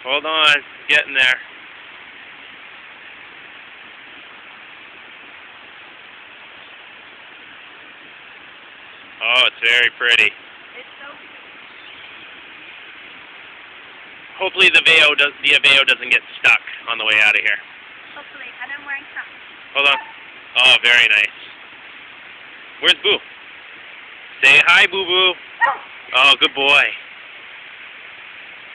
Hold on, getting there. Oh, it's very pretty. It's so pretty. Hopefully the Aveo doesn't get stuck on the way out of here. Hopefully, and I'm wearing socks. Hold on. Oh, very nice. Where's Boo? Say hi, Boo Boo. Oh, good boy.